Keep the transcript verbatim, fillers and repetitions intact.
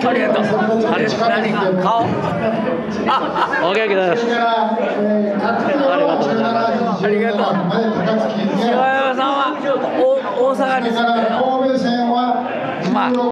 ありがとう。あれ何顔？あ、 お元気です。ありがとうございます。 ありがとう。柴山さんはお大阪に住んで